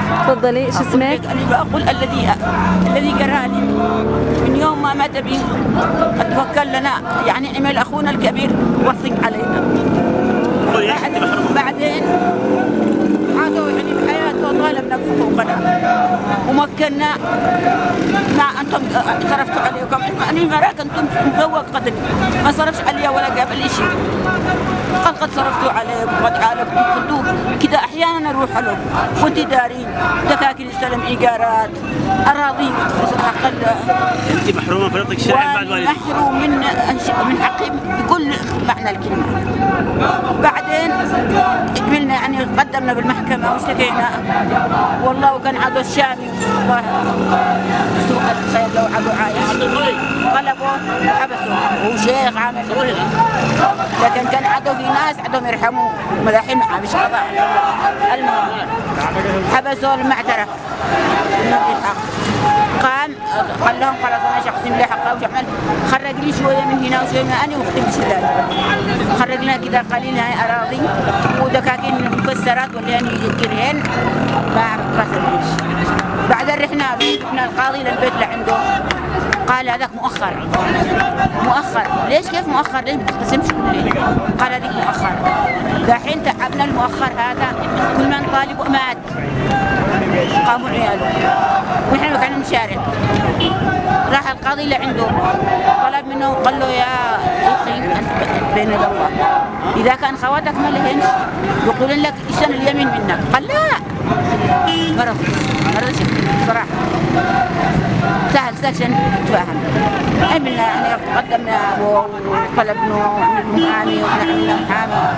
تفضلي، ايش اسمك؟ أنا بقول الذي جراني من يوم ما مات بي اتوكل لنا، يعني عمل اخونا الكبير وثق علينا. بعدين عادوا يعني بحياته وطالبنا بحقوقنا ومكنا. ما انتم صرفتوا عليكم، انا مراك انتم مزوق قدري، ما صرفش علي ولا قبل شيء. قد صرفتوا عليكم وقد عالكم كنتوا كذا احيانا اروح لهم وانت دارين دكاكين استلم ايجارات اراضي حق انت محرومه فريضتك الشرعي بعد والدك. محروم من حقي بكل معنى الكلمه. بعدين قبلنا يعني قدمنا بالمحكمه واشتكينا، والله وكان عدو الشامي الله سوء الخير لو عدو عايش غلبوا وحبسوا وهو شيخ عامل، لكن كان عدو في ناس عدوهم يرحموا ملاحين مش قضاء. المهم حبسوا لما اعترف انه بالحق، قال لهم خلاص انا شخصي لي حقه وشعمل، خرج لي شويه من هنا وشويه من انا واختي بشلال، خرج لنا كذا قليل هاي اراضي ودكاكين مكسرات واللي انا يذكرهن ما راسلنيش. بعدين رحنا القاضي للبيت لعنده، قال هذاك مؤخر. ليش كيف مؤخر؟ ليش ما تقسمش كل؟ قال هذيك مؤخر. دحين تعبنا المؤخر هذا، كل من طالب مات قاموا عياله ونحن كنا نشارك. راح القاضي لعنده طلب منه قال له يا اخي انت بين الله، اذا كان خواتك ما لهنش يقولون لك ايش اليمين منك؟ قال لا ما رضيش صراحه. سهل سكشن تفاهم. عملنا يعني قدمنا وطلبنا محامي ونعمل محامي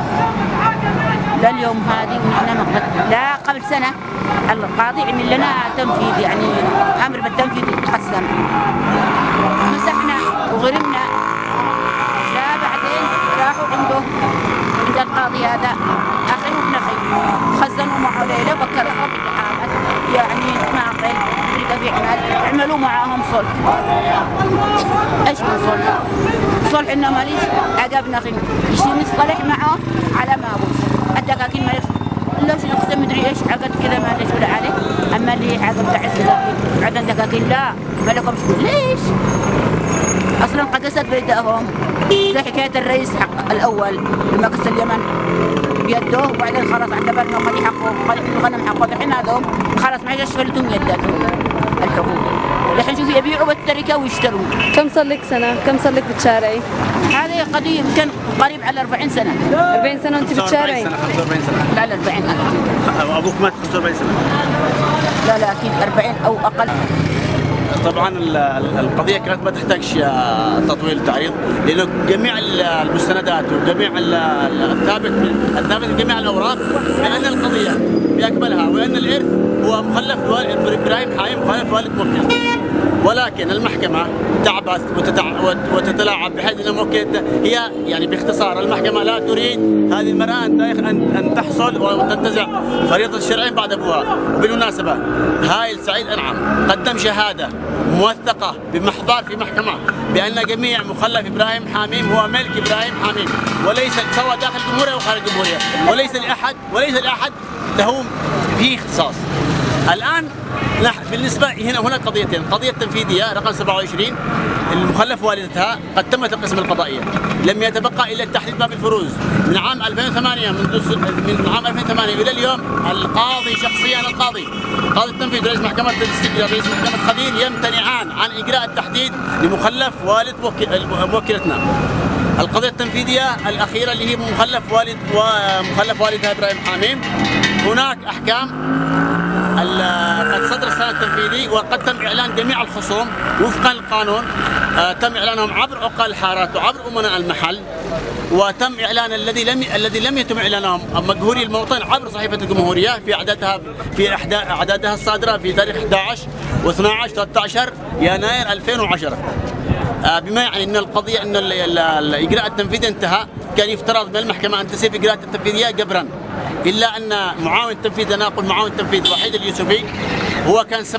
لليوم هذه ونحن لا قبل سنه القاضي عمل لنا تنفيذ، يعني امر بالتنفيذ يتحسن. مسحنا وغرمنا. لا بعدين راحوا عند القاضي هذا اخي وابن اخي خزنوا معه ليله بكر الصبح يعني معقل في عمل عملوا معاهم صلح. ايش من صلح؟ صلح انه ماليش عقبنا اخي يجي نصطلح معه على ما ابوش الدكاكين ماليش ليش نقسم مدري ايش عقد كذا ما ليش ولا عليه، اما اللي عقد تعز عقد دكاكين لا ما لكم ليش؟ اصلا قدست بيدهم زي حكايه الرئيس حق الاول لما قص اليمن بيده وبعدين خلاص اعتبرنا قد حقه قال انه غنم حقه. الحين هذول خلاص ما عادش فلتهم يداتهم الحقوق. الحين شوفي يبيعوا بالتركه ويشتروا. كم صار لك سنه؟ كم صار لك بتشارعي؟ هذه قديم كان قريب على 40 سنه. 40 سنه وانت بتشارعي؟ 45 سنه. لا لا 40 انا. ابوك مات 45 سنه. لا اكيد 40 او اقل. طبعا القضيه كانت ما تحتاج تطويل تعريض، لانه جميع المستندات وجميع الثابت جميع الاوراق بان القضيه باكملها وان الارث هو مخلف ابراهيم حايم مخلف والد موكل. ولكن المحكمه تعبث وتتلاعب بحيث ان موكلتها هي يعني باختصار المحكمه لا تريد هذه المراه ان تحصل وتنتزع فريضه الشرعين بعد ابوها. وبالمناسبه هايل سعيد انعم قدم شهاده موثقه بمحضر في محكمه بان جميع مخلف ابراهيم حاميم هو ملك ابراهيم حاميم، وليس سواء داخل الجمهوريه او خارج الجمهوريه، وليس لاحد له فيه اختصاص. الان بالنسبه هنا قضيتين، القضيه التنفيذيه رقم 27 المخلف والدتها قد تمت القسم القضائيه، لم يتبقى الا التحديد باب الفروز من عام 2008 من عام 2008 الى اليوم. القاضي شخصيا قاضي التنفيذ رئيس محكمه الاستقلال رئيس محكمه خليل يمتنعان عن اجراء التحديد لمخلف والد موكلتنا. القضيه التنفيذيه الاخيره اللي هي مخلف والدها ابراهيم حاميم، هناك احكام قد صدر السنه التنفيذي وقد تم اعلان جميع الخصوم وفقا للقانون، تم اعلانهم عبر عقال الحارات وعبر امناء المحل، وتم اعلان الذي لم يتم اعلانهم مجهولي الموطن عبر صحيفه الجمهوريه في احدى اعدادها الصادره في تاريخ 11 و12 13 يناير 2010. بما يعني ان القضيه ان الاجراء التنفيذي انتهى، كان يفترض من المحكمه ان تسير الاجراءات التنفيذيه جبرا، الا ان معاون التنفيذ، انا اقول معاون التنفيذ وحيد اليوسفي هو كان سبب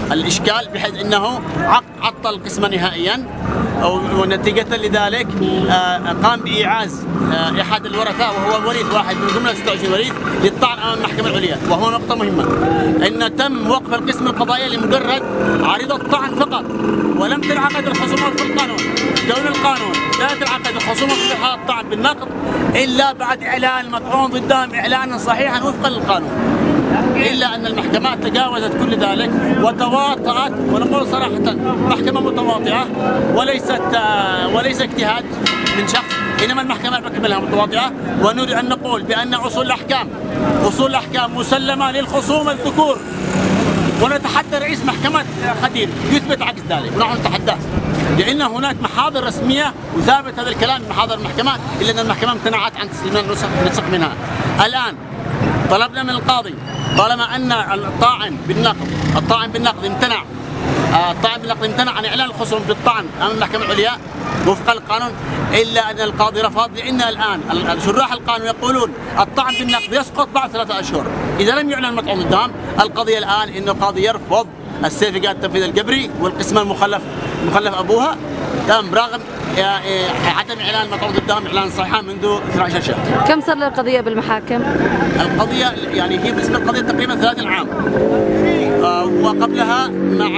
الاشكال بحيث انه عطل القسم نهائيا، ونتيجة لذلك قام بإيعاز أحد الورثاء وهو وريث واحد من ضمن 26 وريث للطعن أمام المحكمة العليا. وهو نقطة مهمة، أن تم وقف القسم القضائي لمجرد عريضة الطعن فقط، ولم تنعقد الخصومات في القانون. كون القانون لا تنعقد الخصومات في حالة الطعن بالنقض إلا بعد إعلان المطعون ضدهم إعلانا صحيحا وفقا للقانون. إلا أن المحكمات تجاوزت كل ذلك وتواطأت، ونقول صراحة محكمة متواطئة وليس اجتهاد من شخص، إنما المحكمة بكملها متواطئة. ونريد أن نقول بأن أصول الأحكام مسلمة للخصوم الذكور، ونتحدى رئيس محكمة خدير يثبت عكس ذلك، ونحن نتحداه لأن هناك محاضر رسمية وثابت هذا الكلام من محاضر المحكمة، إلا أن المحكمة امتنعت عن تسليم النسخ منها. الآن طلبنا من القاضي طالما أن الطاعن بالنقض امتنع عن إعلان الخصوم بالطعن أمام المحكمة العليا وفقا للقانون، إلا أن القاضي رفض، لأن الآن شراح القانون يقولون الطعن بالنقض يسقط بعد 3 أشهر إذا لم يعلن المطعون ضدهم. القضية الآن إنه القاضي يرفض السيرفيكات التنفيذ الجبري والقسم المخلف أبوها تم رغم عدم إعلان المطعون ضدهم إعلان صحيحا منذ 12 شهر. كم صار للقضية بالمحاكم؟ القضية يعني هي بالنسبة للقضية تقريبا 30 عام، وقبلها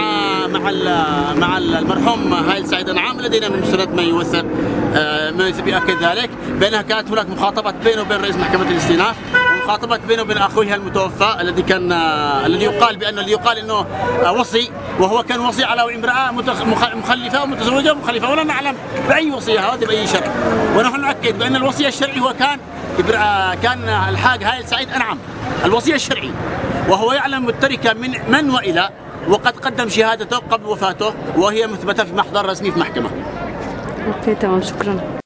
مع المرحوم هايل سعيد أنعام لدينا من مستند ما يوثق يؤكد ذلك، بأنها كانت هناك مخاطبات بينه وبين رئيس محكمة الاستئناف، ومخاطبات بينه وبين أخوها المتوفى الذي يقال انه وصي، وهو كان وصي على امرأة مخلفة ومتزوجة ومخلفة، ولا نعلم بأي وصية هذا بأي شرع. ونحن نؤكد بأن الوصية الشرعي هو كان الحاج هايل سعيد أنعم الوصية الشرعي، وهو يعلم التركة من وإلى، وقد قدم شهادته قبل وفاته وهي مثبتة في محضر رسمي في محكمة. اوكي تمام، شكرا.